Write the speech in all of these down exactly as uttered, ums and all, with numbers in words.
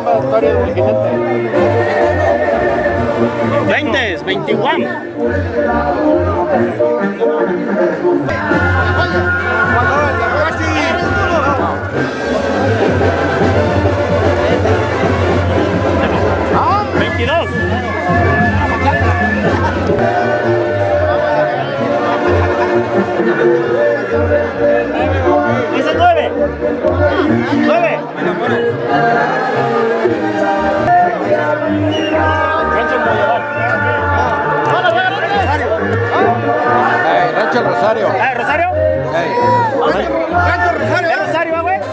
convocatoria vigente. veinte, veintiuno. veintidós. Dice nueve. nueve. Rancho Rosario. ¿Eh, Rosario? Hey. Rancho Rosario. ¿Es Rosario, güey?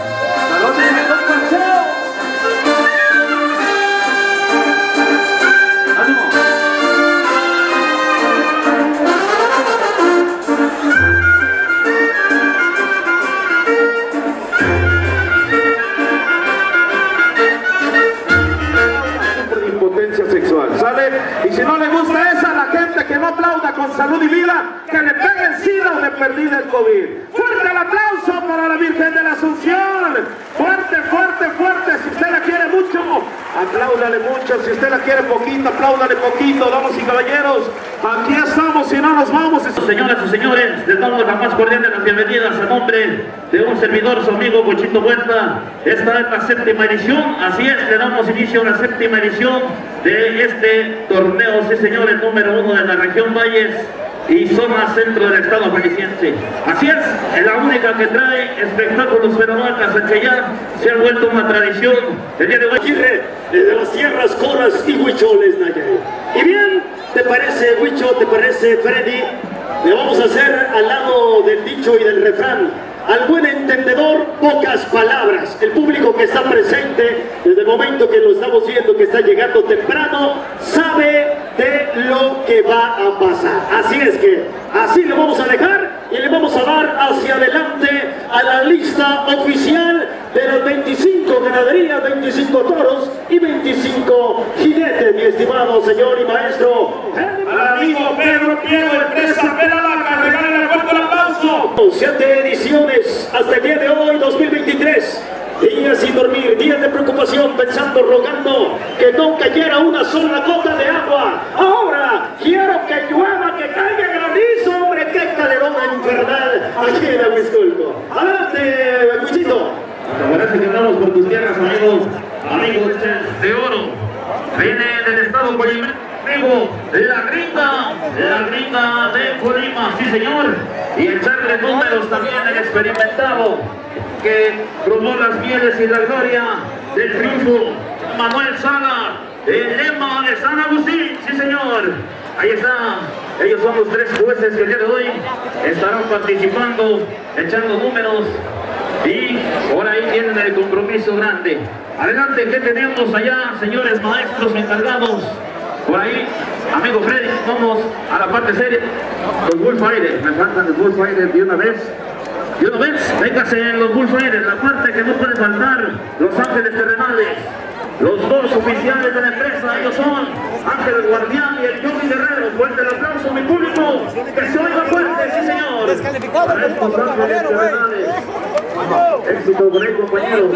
Sexual, ¿sale? Y si no le gusta esa, la gente que no aplauda con salud y vida, que le peguen sida o de perdida el COVID. Fuerte el aplauso para la Virgen de la Asunción. Fuerte, fuerte, fuerte. Si usted la quiere mucho, apláudale mucho. Si usted la quiere poquito, apláudale poquito. Damas y caballeros, aquí estamos y no nos vamos. Señoras y señores, les damos la más cordial de las bienvenidas a nombre de un servidor, su amigo Cochito Huerta. Esta es la séptima edición, así es, le damos inicio a la séptima edición de este torneo, sí señores, número uno de la región Valles y zona centro del estado jalisciense. Así es, es la única que trae espectáculos fenomenales, que ya se ha vuelto una tradición. El día de hoy, desde las sierras, Coras y Huicholes, Nayarit. Y bien, ¿te parece, Huicho? ¿Te parece, Freddy? Le vamos a hacer al lado del dicho y del refrán: al buen entendedor, pocas palabras. El público que está presente, desde el momento que lo estamos viendo, que está llegando temprano, sabe de lo que va a pasar. Así es que, así lo vamos a dejar y le vamos a dar hacia adelante a la lista oficial de los veinticinco ganaderías, veinticinco toros y veinticinco jinetes, mi estimado señor y maestro. Al amigo Pedro Piero, empresa Peralaca, regálale fuerte el aplauso. Siete ediciones hasta el día de hoy, dos mil veintitrés. Días sin dormir, días de preocupación, pensando, rogando que no cayera una sola gota de agua. Ahora quiero que llueva, que caiga granizo, hombre, qué calerón infernal aquí en Aguisculco. Adelante, Cuchito. parece que andamos por tus tierras, amigos, amigos de oro. Viene del estado Colima, amigo, la gringa, la gringa de Colima, sí señor. Y echarle números también el experimentado que probó las mieles y la gloria del triunfo, Manuel Sala, el lema de San Agustín, sí señor. Ahí está, ellos son los tres jueces que el día de hoy estarán participando, echando números y por ahí tienen el compromiso grande. Adelante, ¿qué tenemos allá, señores maestros encargados? Por ahí, amigo Freddy, vamos a la parte seria. Los Bullfighters, me faltan los Bullfighters de una vez. Y una vez, véngase en los Bullfighters, la parte que no puede faltar, Los Ángeles Terrenales. Los dos oficiales de la empresa, ellos son Ángel Guardián y el Johnny Guerrero. Fuerte el aplauso, mi público, que se oiga fuerte, sí señor. Descalificado, para estos Ángeles Terrenales. Éxito con él, compañeros.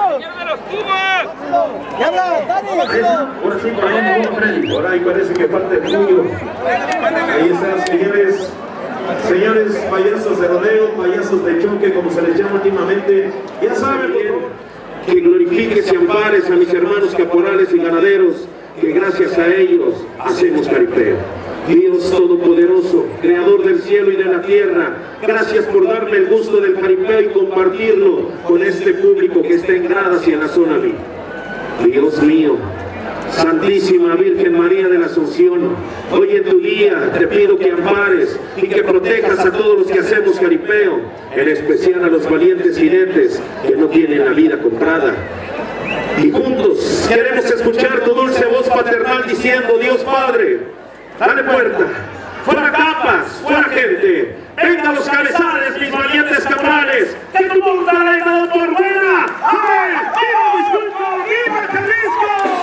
¡Ya habla, Dani! Ahora sí, por ahí vamos, Freddy. Por ahí parece que falta el puño. Ahí están, señores. Señores payasos de rodeo, payasos de choque, como se les llama últimamente. Ya saben, por favor, que glorifiques y ampares a mis hermanos caporales y ganaderos, que gracias a ellos hacemos jaripeo. Dios Todopoderoso, Creador del cielo y de la tierra, gracias por darme el gusto del jaripeo y compartirlo con este público que está en gradas y en la zona mía. Dios mío, Santísima Virgen María de la Asunción, hoy en tu día te pido que ampares y que protejas a todos los que hacemos jaripeo, en especial a los valientes jinetes que no tienen la vida comprada. Y juntos queremos escuchar tu dulce voz paternal diciendo: Dios Padre, dale puerta, fuera capas, fuera gente, vengan los cabezales, mis valientes caporales, que tu mundo la he dado por buena. ¡Amén! ¡Viva Aguisculco! ¡Viva Jalisco!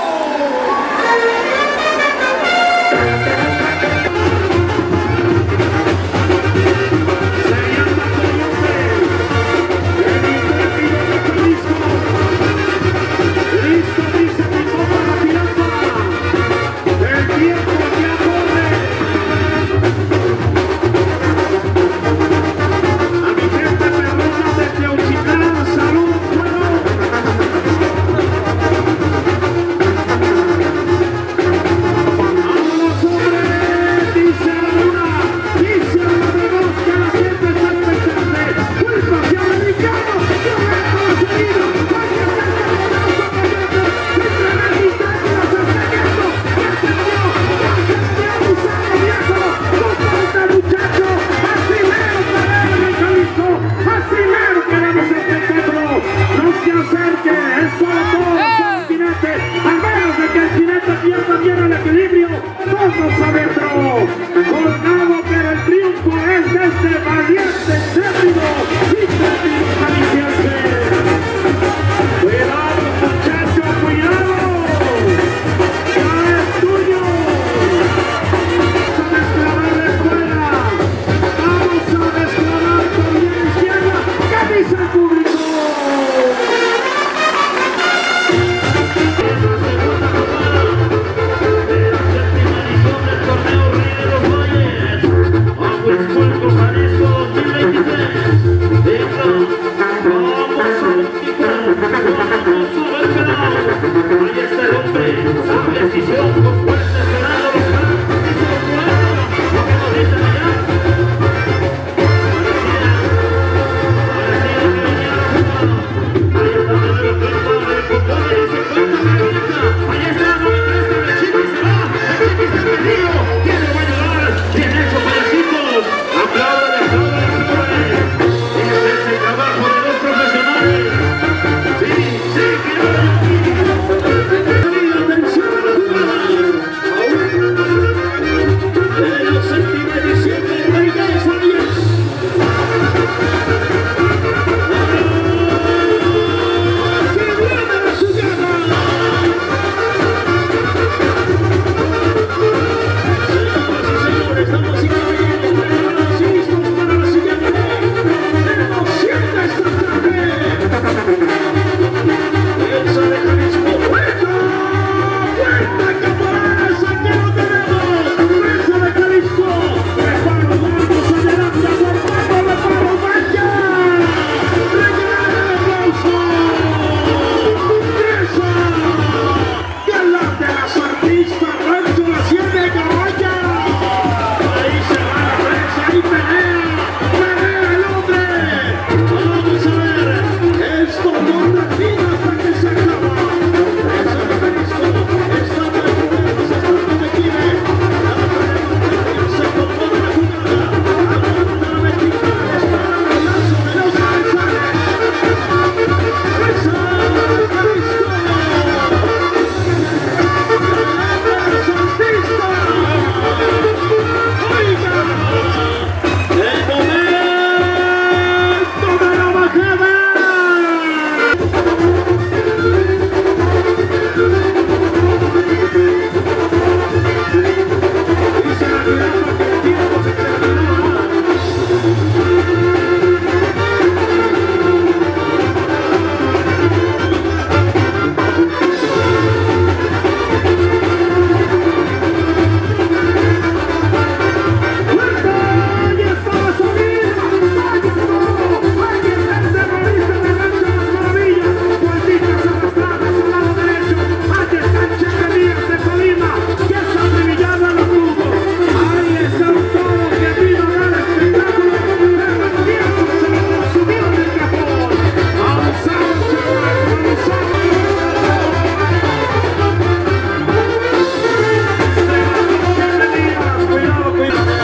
Listo, listo. decisión con fuerza esperando los caras. Lo que nos dicen allá. Ahí está, no me presta el chico y se va. El chico está perdido. ¿Quién le va a ayudar? Bien hecho, payasitos. Apláudale, apláudale, apláudale. Este es el trabajo de los profesionales. Sí, sí, claro. Atención a la jugada. De la séptima edición de Reyes Valles. Estamos increíbles, preparados y listos para la siguiente emoción de esta tarde. Elsa de Jalisco, ¡Puerta! ¡Puerta Caporales! ¡Aquí lo tenemos! Elsa de Jalisco, reparo, vamos adelante, formando reparo, vaya. ¡Regala el aplauso! ¡Elsa! ¡Galán de las artistas! ¡Rancho la Sierra de Carroya! Ahí se va la prensa, ahí pelea, pelea el hombre. Vamos a ver, esto no termina hasta que se acaba. Ese mecanismo está preparado, se está protegido. La pelea se compone la jugada. Aguanta la mexicana, espera el balazo de los González. Esa Jalisco. Ganando los artistas. ¡Oiga! ¡El momento de la bajada! Dice la jirafa que el tiempo se terminó. ¡Ahí está la salida! ¡Vaya todo! ¡Ahí está el terrorista de Rancho Las Maravillas! ¡Malditas arrastradas al lado derecho! ¡Ahí está el Chepe Díaz de Colima! ¡Que está brillando en los tubos! ¡Ahí están todos que vino a dar espectáculo! ¡Pero el tiempo se lo subió del cajón! ¡Vamos a observar! ¡Vamos a Cuidado, cuidado.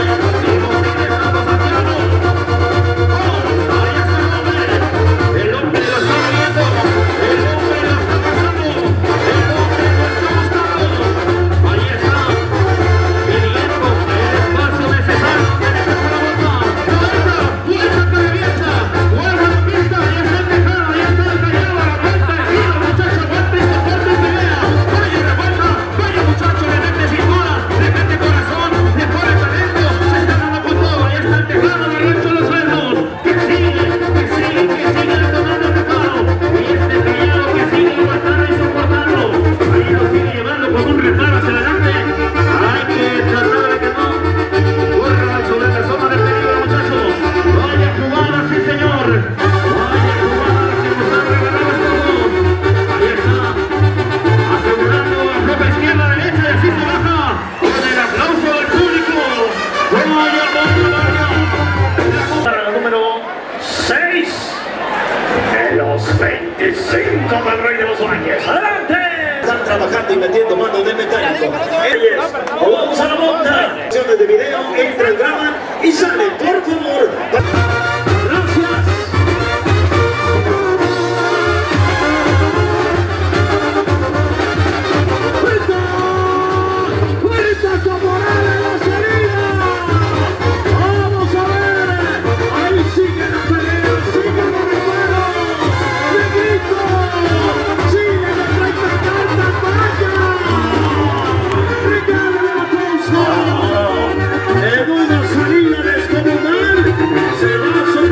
El hombre lo está viendo, el hombre lo está pasando, el hombre lo está buscando. Ahí está, pidiendo el espacio necesario. Tiene que hacer la vuelta, vuelta, vuelta que revienta, vuelta a la pista, ahí está el tejado, ahí está el tallado, la vuelta, y la muchacha vuelta y se corta y pelea. Vaya revuelta, vaya muchacho, le mete cintura, le mete corazón, le pone talento, se está dando con todo, ahí está el tejado de Rancho Los Sueldos, que sigue, que sigue, que sigue retomando el tejado, y este tallado que sigue aguantando y soportando, ahí lo sigue llevando con un reparo hacia adelante, hay que tratar de que no corran sobre la zona de peligro, muchachos. Vaya jugada, sí señor, vaya jugada que nos ha regalado todos. Ahí está, asegurando a ropa izquierda, derecha y así se baja con el aplauso del público. Vaya, vaya, vaya. Para la número seis de los veinticinco del Rey de los Valles. ¡Adelante! Están trabajando y metiendo mano del mecánico. Reyes, o vamos a la monta. Acciones de video, entran, graban y salen, por favor. Gracias. ¡Puerta! ¡Puerta Caporales en la salida! ¡Vamos a ver! ¡Ahí sigue la pelea! ¡Sigue los reparos! ¡Negrito! ¡Sigue la treinta cartas! ¡Vaya! ¡Regálale el aplauso! En una salida descomunal se va a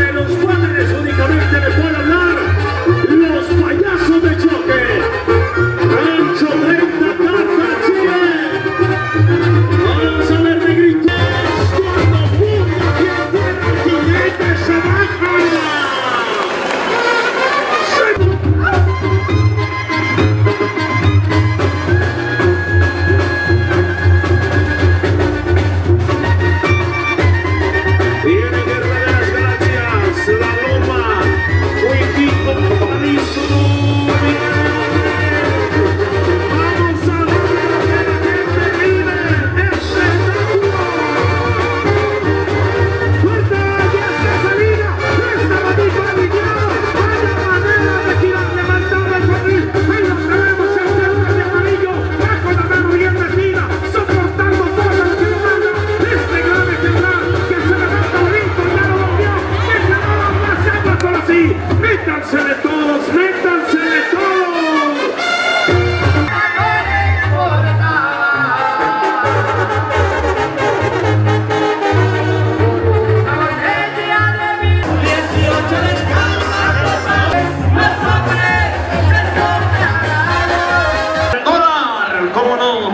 cómo no.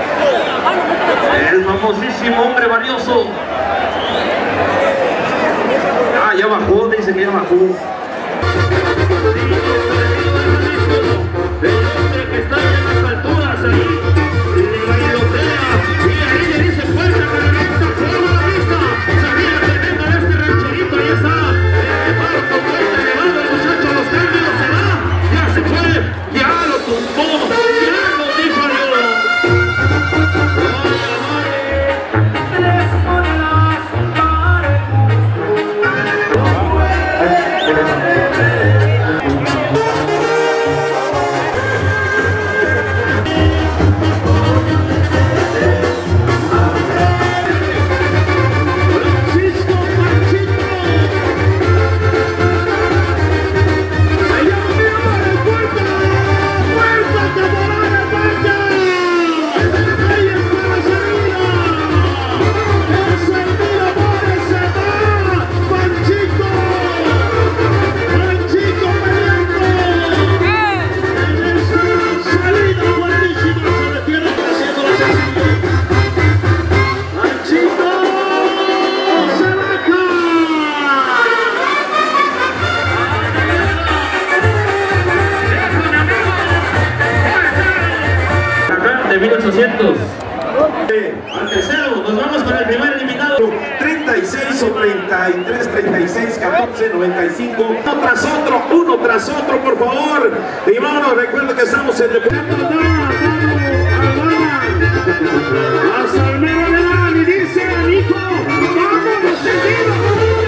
El famosísimo hombre valioso. Ah, ya bajó, dice que ya bajó. El hombre que está en las alturas ahí, le bailotea, y ahí le dice fuerte, pero no está fuera la vista. Sabía que venga de este rancherito, ahí está. El paro completo, elevado el muchacho, los cambios, se va, ya se fue, ya lo tumbó, ya lo diferió. mil ochocientos. Al tercero, nos vamos con el primer eliminado. treinta y seis o treinta y tres, treinta y seis, catorce, noventa y cinco. Uno tras otro, uno tras otro, por favor. Y vámonos, recuerda que estamos en Deportivo. Hasta el mero de la y dice el hijo, vamos, seguido.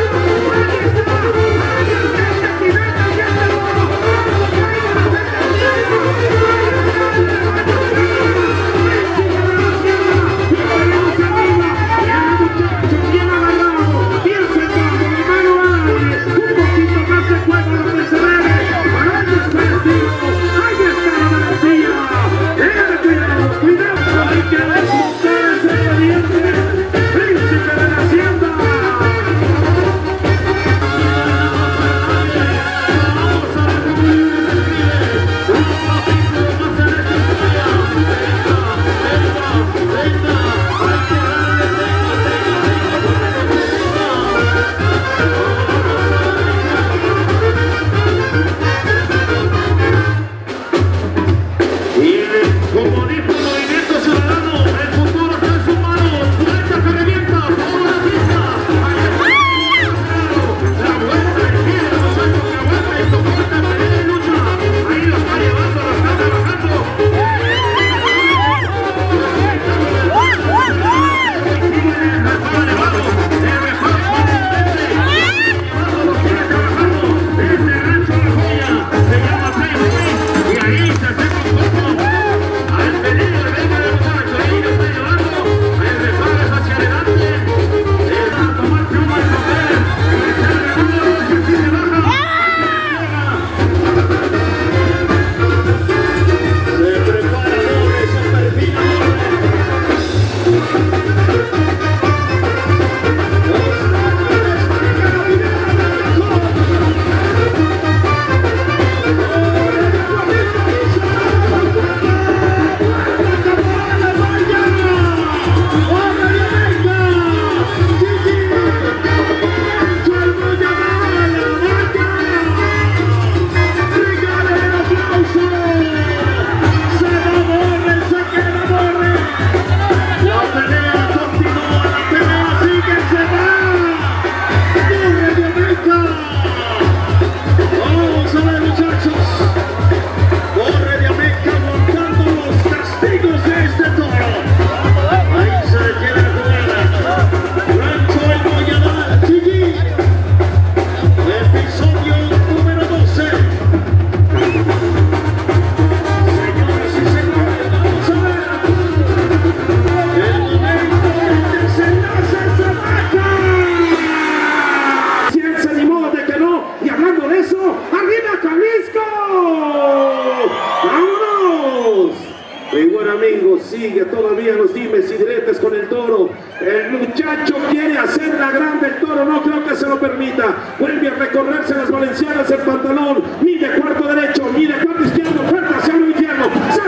Sigue todavía los dimes y diretes con el toro. El muchacho quiere hacer la grande, el toro no creo que se lo permita. Vuelve a recorrerse las valencianas el pantalón. Mide cuarto derecho, mide cuarto izquierdo, puerta hacia el infierno. Salida violenta.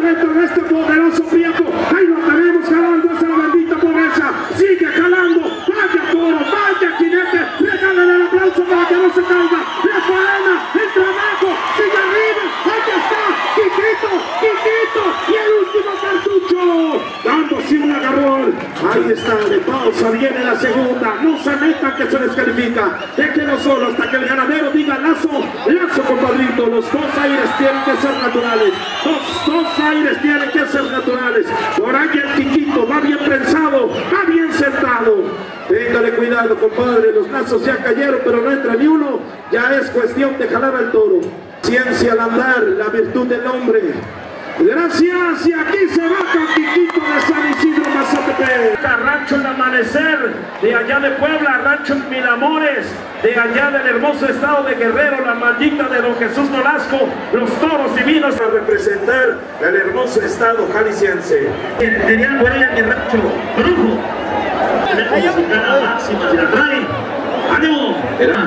dentro de este poderoso tiempo. Ahí lo tenemos jalando esa bendita pobreza. Sigue jalando. Vaya toro, vaya jinete. Regálale el aplauso para que no se caiga. La faena, el trabajo, sigue arriba. Ahí está, Quiquito, Quiquito. Y el último cartucho. Dándose un agarrón. Ahí está, de pausa viene la segunda. No se metan que se descalifica. Déjenlo solo hasta que el ganadero diga lazo, lazo, compadrito. Los dos aires tienen que ser naturales. Los dos aires tienen que ser naturales. Por ahí el Quiquito va bien prensado, va bien sentado. Téngale cuidado, compadre. Los lazos ya cayeron, pero no entra ni uno. Ya es cuestión de jalar al toro. Ciencia al andar, la virtud del hombre. Gracias, y aquí se va con Quiquito de San Isidro, Mazatepec. Rancho El Amanecer, de allá de Puebla, Rancho Miramores, de allá del hermoso estado de Guerrero, la maldita de Don Jesús Nolasco, los toros divinos a representar el hermoso estado jalisciense. Tenían por ella mi rancho, brujo. Tenemos la máxima, si la trae. ¡Ánimo!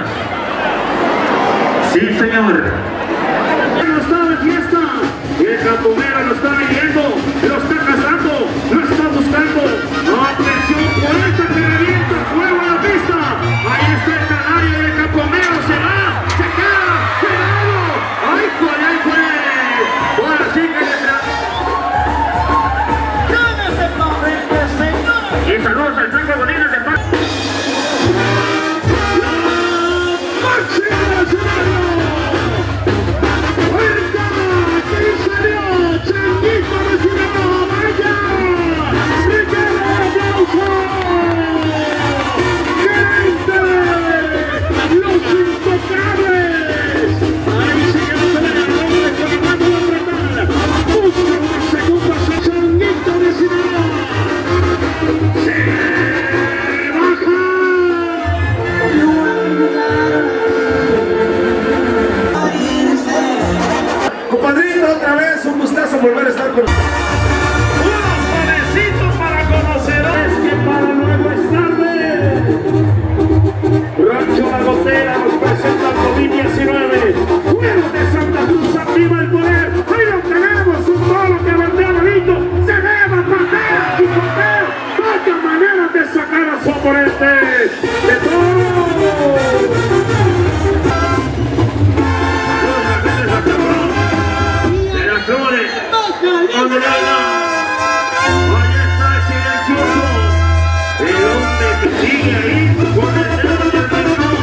Sí, señor. No está de fiesta. Y el campomero lo está viviendo, lo está cazando, lo está buscando. Atención, poeta que revienta, fuego a la pista. Ahí está el canario y el campomero se va, se queda, cuidado. Ahí fue, ahí fue. Ahora sí que le tra... Y saludos al Franco Godínez de Paz. ¡La máxima nacional! ¡Changuito de Sinaloa, vaya! ¡Ricardo de aplauso! ¡Gente! ¡Los intocables! Ahí se llama el error de Colimano de Bretal. Busca una segunda, Changuito de Sinaloa. ¡Se baja! Compadrito, otra vez, un gustazo volver a estar con nosotros. Unos suavecitos para conocedores que para luego es tarde. Rancho La Gotera nos presenta el COVID diecinueve. Fuego de Santa Cruz, activa el poder. Ahí lo tenemos, un toro que bandea bonito. Se eleva, patea y patea. Vaya manera de sacar a su oponente. De toro. Flores, donde la ahí está el silencioso, el hombre que sigue ahí con el dedo en el pecho,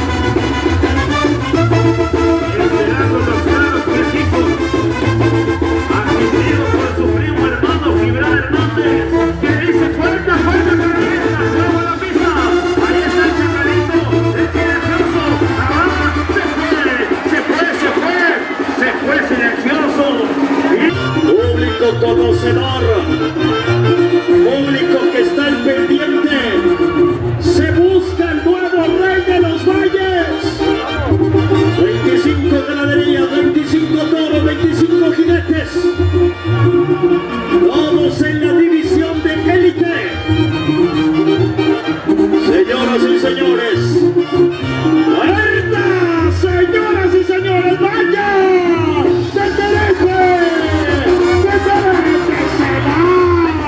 esperando los claros quesitos, asistido por su primo hermano Gibran Hernández, que dice fuerza, fuerza para la fiesta, luego a la pista, ahí está el chacalito, el silencioso, abajo, se fue, se fue, se fue, se fue silencioso. Público conocedor, público que está al pendiente, se busca el nuevo rey de los valles. veinticinco ganaderías, veinticinco toros, veinticinco jinetes, todos en la división de élite. Señoras y señores, ¡alerta! Señoras y señores, ¡vaya! ¡Detenete! ¡Detenete! ¡Se va!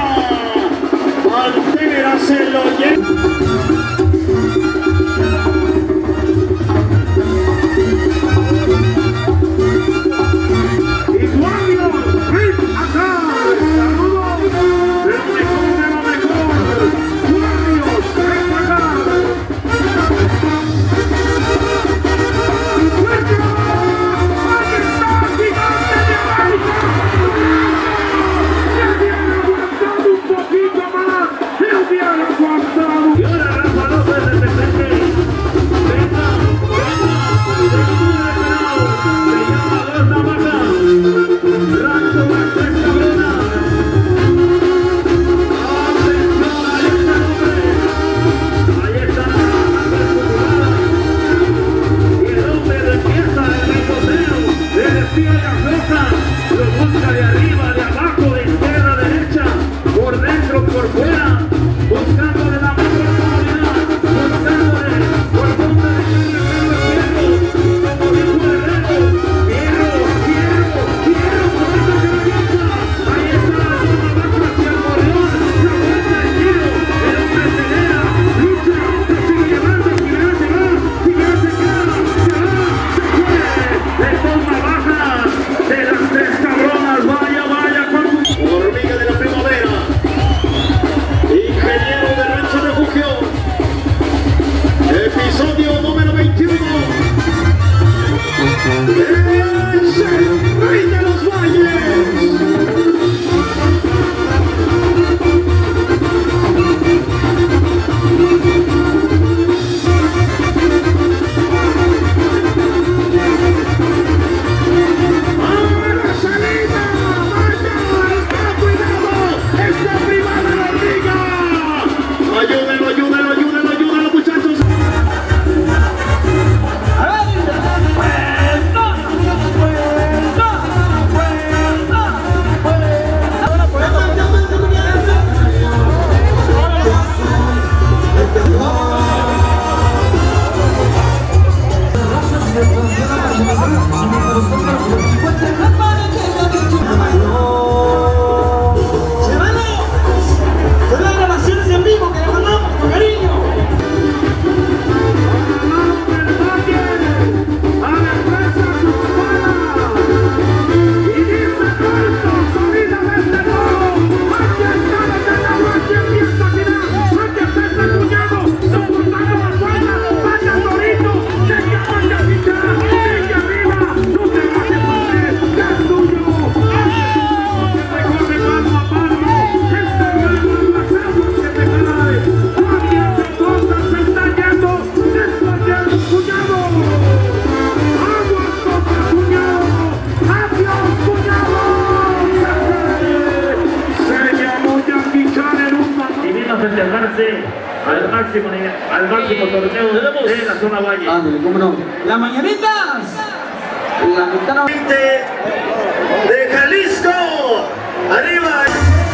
festejarse al máximo, al máximo torneo de la zona Valle. Ah, ¿cómo no? Las mañanitas. La ventana de Jalisco. Arriba.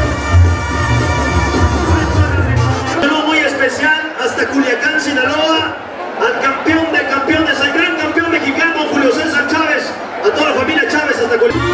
Un saludo muy especial hasta Culiacán, Sinaloa, al campeón de campeones, al gran campeón mexicano Julio César Chávez, a toda la familia Chávez hasta Culiacán.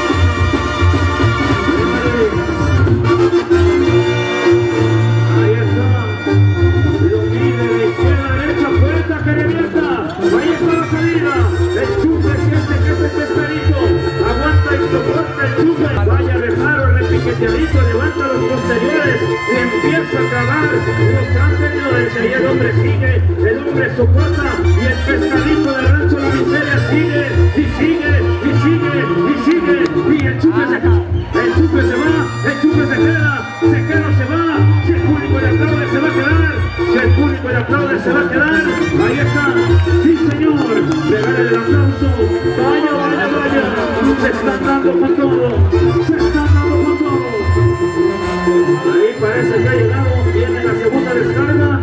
Ahí está. Lo mide de izquierda a derecha, puerta que revienta. Ahí está la salida. El chufe siente que es el pescadito. Aguanta y soporta el chufe. Vaya reparo, el repiqueteadito, levanta los posteriores y empieza a acabar los anteriores. Ahí el hombre sigue, el hombre soporta y el pescadito del rancho La Miseria sigue y sigue y sigue y sigue y el chufe se el chufe se va, el chufe se queda, se queda, se va. Si el público le aplaude se va a quedar, si el público le aplaude se va a quedar. Ahí está, sí señor, regale el aplauso. Vaya, vaya, vaya, se están dando con todo, se están dando con todo. Ahí parece que ha llegado, viene la segunda descarga.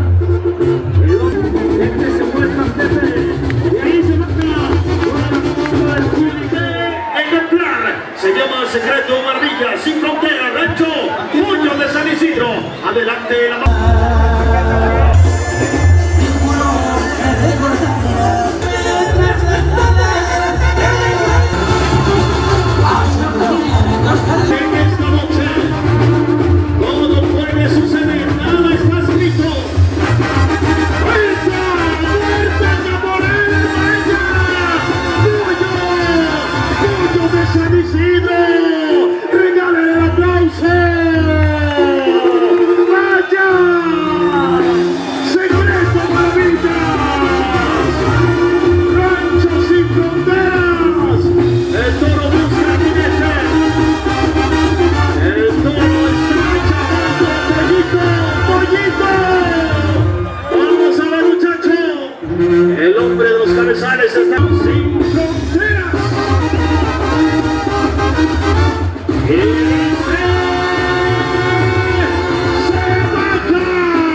Este se muestra y ahí se marca con el público ejemplar. Se llama Secreto Barbilla, sin frontera, rancho Muñoz de San Isidro. Adelante la mano. En esta noche, todo puede suceder, nada está escrito. ¡Fuerza! ¡Fuerza, Caporel! ¡Vaya! ¡Muñoz! ¡Muñoz de San Isidro! ¡Regalen el aplauso! ¡Vaya! ¡Secreto Maravillas! ¡Rancho sin fronteras! ¡El toro busca jinete! ¡El toro está chavando! ¡Pollito! ¡Pollito! ¡Vamos a ver, muchacho! El hombre de los cabezales está sin fronteras. Y se, se baja.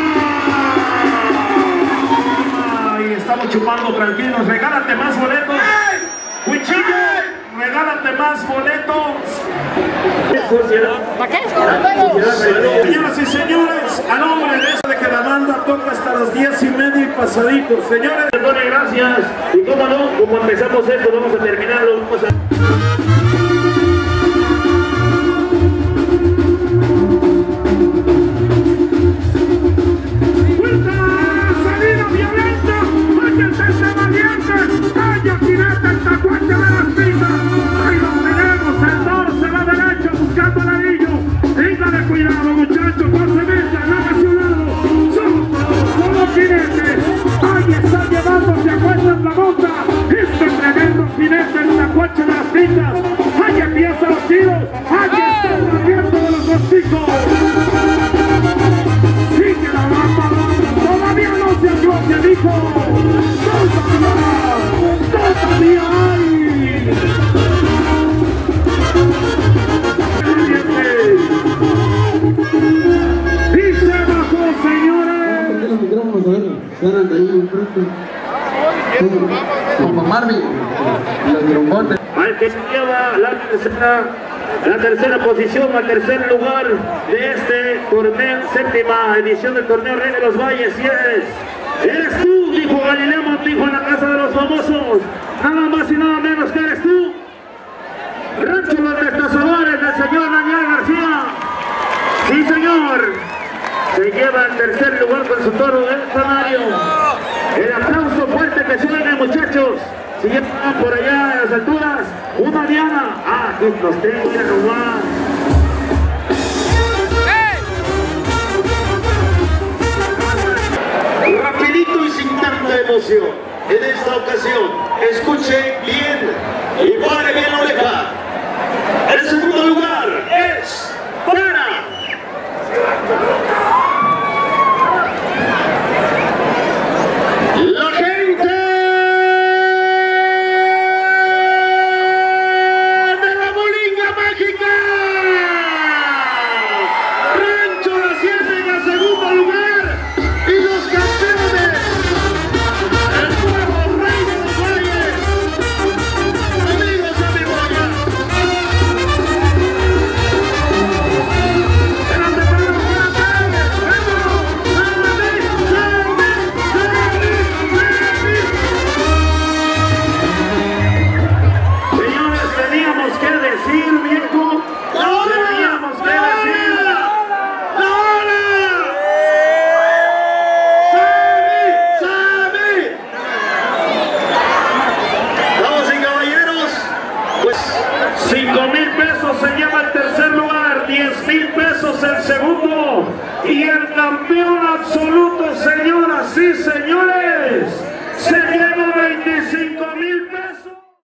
Y estamos chupando tranquilos. Regálate más boletos. Huichillo, regálate más boletos. ¿Para qué? Señoras y señores, a nombre de eso de que la banda toca hasta las diez y media y pasaditos. Señores, Perdone, gracias. Y cómo no, como empezamos esto, vamos a terminarlo. Vamos a... salida violenta, váyanse valientes, vaya jinete el tacuache de las pistas, ahí lo tenemos, el toro se va derecho buscando el anillo, téngale cuidado muchachos, no se metan, hágase un lado, solo, solo jinete, ahí está llevándose a cuestas la bota, este tremendo jinete el tacuache de las pistas, ahí empiezan los tiros, ahí está el movimiento de los dos picos, sigue la bamba, todavía no se afloje, dijo. Todavía, todavía hay. Y se bajó, señores. los micrófonos, a ver, ganan de ahí enfrente. Como Marvin, los trombones. Al que se lleva la tercera, la tercera posición, al tercer lugar de este torneo, séptima edición del torneo Rey de los Valles, y es, eres tú, dijo Galileo Montijo en la casa de los famosos, nada más y nada menos que eres tú, Rancho Los Destazadores del señor Daniel García, sí señor, se lleva el tercer lugar con su toro del canario, el aplauso fuerte que se oiga, muchachos. Si ya están por allá a las alturas, una diana. Ah, aquí los tengo, ya nomás. Rapidito y sin tanta emoción. En esta ocasión, escuche bien y pare bien la oreja. El segundo lugar es para la gente de la Bolinga Mágica. tercer lugar, diez mil pesos el segundo. Y el campeón absoluto, señoras y señores, se lleva